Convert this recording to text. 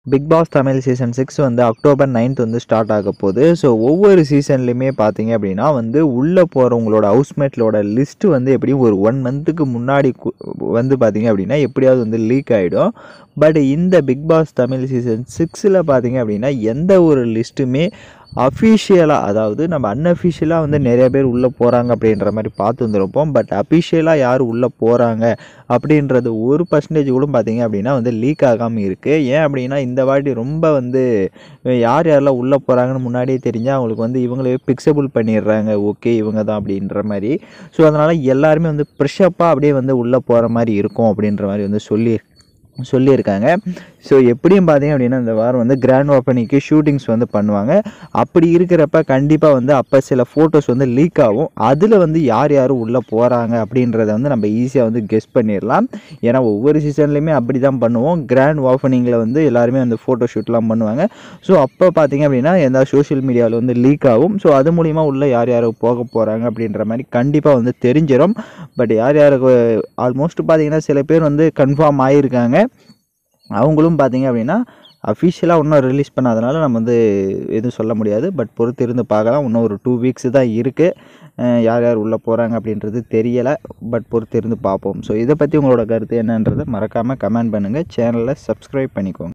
Big Boss Tamil season 6 வந்து October 9th வந்து start ஆக போகுது. ஸோ ஒவ்வொரு சீசன்லையுமே பார்த்தீங்க அப்படின்னா வந்து உள்ளே போகிறவங்களோட ஹவுஸ்மேட்லோட லிஸ்ட்டு வந்து எப்படியும் ஒரு 1 மந்த்துக்கு முன்னாடி வந்து பார்த்தீங்க அப்படின்னா எப்படியாவது வந்து லீக் ஆகிடும். பட் இந்த பிக் பாஸ் தமிழ் சீசன் 6ல் பார்த்தீங்க அப்படின்னா எந்த ஒரு லிஸ்ட்டுமே அஃபிஷியலாக, அதாவது நம்ம அன்அஃபிஷியலாக வந்து நிறைய பேர் உள்ளே போகிறாங்க அப்படின்ற மாதிரி பார்த்து வந்துருப்போம். பட் அஃபிஷியலாக யார் உள்ளே போகிறாங்க அப்படின்றது 1% கூட பார்த்தீங்க அப்படின்னா வந்து லீக் ஆகாமல் இருக்குது. ஏன் அப்படின்னா இந்த வாட்டி ரொம்ப வந்து யார் யாரெல்லாம் உள்ளே போகிறாங்கன்னு முன்னாடியே தெரிஞ்சால் அவங்களுக்கு வந்து இவங்களே பிக்சபிள் பண்ணிடுறாங்க, ஓகே இவங்க தான் அப்படின்ற மாதிரி. ஸோ அதனால் எல்லாருமே வந்து ஃப்ரெஷ்ஷப்பாக அப்படியே வந்து உள்ளே போகிற மாதிரி இருக்கும் அப்படின்ற மாதிரி வந்து சொல்லியிருக்காங்க. ஸோ எப்படியும் பார்த்தீங்க அப்படின்னா இந்த வாரம் வந்து கிராண்ட் ஓப்பனிங்க்கு ஷூட்டிங்ஸ் வந்து பண்ணுவாங்க. அப்படி இருக்கிறப்ப கண்டிப்பாக வந்து அப்போ சில ஃபோட்டோஸ் வந்து லீக் ஆகும். அதில் வந்து யார் யார் உள்ளே போகிறாங்க அப்படின்றத வந்து நம்ம ஈஸியாக வந்து கெஸ் பண்ணிடலாம். ஏன்னா ஒவ்வொரு சீசன்லேயுமே அப்படி தான் பண்ணுவோம். கிராண்ட் ஓப்பனிங்கில் வந்து எல்லாருமே அந்த ஃபோட்டோ ஷூட்லாம் பண்ணுவாங்க. ஸோ அப்போ பார்த்தீங்க அப்படின்னா எந்த சோஷியல் மீடியாவில் வந்து லீக் ஆகும். ஸோ அது மூலிமா உள்ளே யார் யார் போக போகிறாங்க அப்படின்ற மாதிரி கண்டிப்பாக வந்து தெரிஞ்சிடும். பட் யார் யாருக்கு ஆல்மோஸ்ட் பார்த்தீங்கன்னா சில பேர் வந்து கன்ஃபார்ம் ஆகியிருக்காங்க. அவங்களும் பார்த்தீங்க அப்படின்னா அஃபிஷியலாக இன்னும் ரிலீஸ் பண்ணாதனால நம்ம வந்து எதுவும் சொல்ல முடியாது. பட் பொறுத்து இருந்து பார்க்கலாம். இன்னும் ஒரு 2 வீக்ஸ் தான் இருக்குது. யார் யார் உள்ளே போகிறாங்க அப்படின்றது தெரியலை. பட் பொறுத்து இருந்து பார்ப்போம். ஸோ இதை பற்றி உங்களோட கருத்து என்னன்றதை மறக்காமல் கமெண்ட் பண்ணுங்கள். சேனலை சப்ஸ்கிரைப் பண்ணிக்கோங்க.